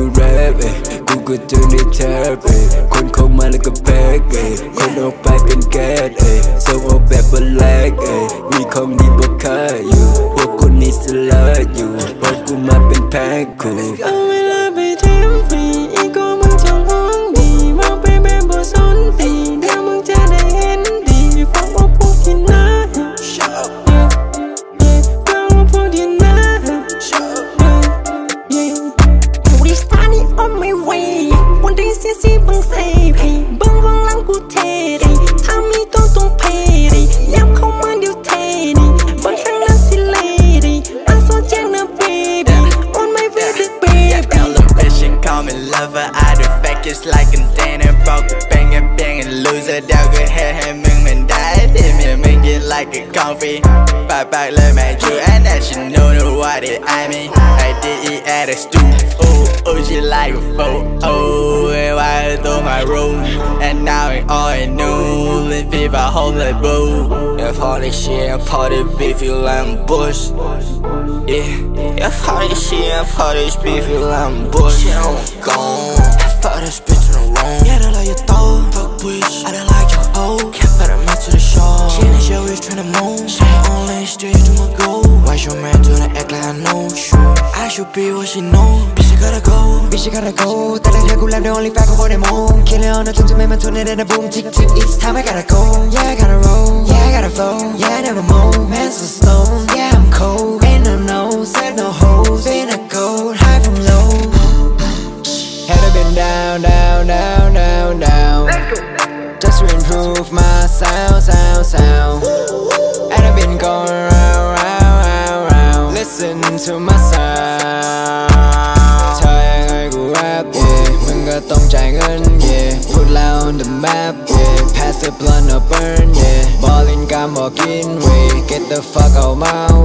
แรปกูก็เจอในแท็บคนเข้ามาแล้วก็แพ็กคนออกไปเป็นแก๊สส่งออกแบบบนแลกมีของดีบวกค่าอยู่พวกคนนี้สลาดอยู่เพราะกูมาเป็นแพ็คคู่เอาเวลาไปเที่ยวฟรีอีโก้มึงจังหวงดีมองไปแบบบ่สนตีเดี๋ยวมึงจะได้เห็นดีฟังว่าพวกที่น่าon my way วันนี้เสียสีบังเซพีบังวังหลังกูเทดีถ้ามีตัวตรงเพดีย้ำเข้ามาเดี๋ยวเทดีบังข้างหน้าสิเลดีอันโซเจนนะ baby on my way big baby Elevation call me lover I do fake it's like I'm dating broke bang and loser เดี๋ยวก็ให้มึงมันได้ดิมึงกิน like a coffee ปากเลยไม่จู and that you know what it I mean I did it at a stew Oh, she like a photo, and I through my room, and now it all I know, leave people hold the boo. If all this shit, party beef, you like bush. Yeah, if all this shit, party beef, you like bush. Shit, I'm gone. Fuck this bitch in the room. Yeah, they like your thought. Fuck bitch, I don't like your hoe. Can't follow me to the show. She in the show is tryna move. She only straight to my goal. Why your man do the act like I know? Sure, I should be what she know. Gotta go, bitch, you gotta go. That I go live the only fact for the moon. Kill it on the to make my tune it in a boom. Tick tick, it's time I gotta go. Yeah, I gotta roll. Yeah, I gotta flow. Yeah, I never move. Man, so stone. Yeah, I'm cold. Ain't no nose, ain't no hoes. Ain't a gold, high from low. Had I been down, down, down, down, down. Just to improve my sound. And I've been going round. Listen to my sound. มึงก็ต้องจ่ายเงิน yeah Put loud on the map yeah Pass the blunt or burn yeah Ballin' กามบอกกิน way Get the fuck out my